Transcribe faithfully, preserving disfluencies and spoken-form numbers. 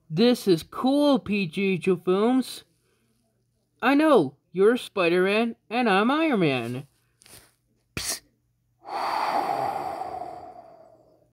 This is cool, pghlfilms. I know, you're Spider-Man and I'm Iron Man.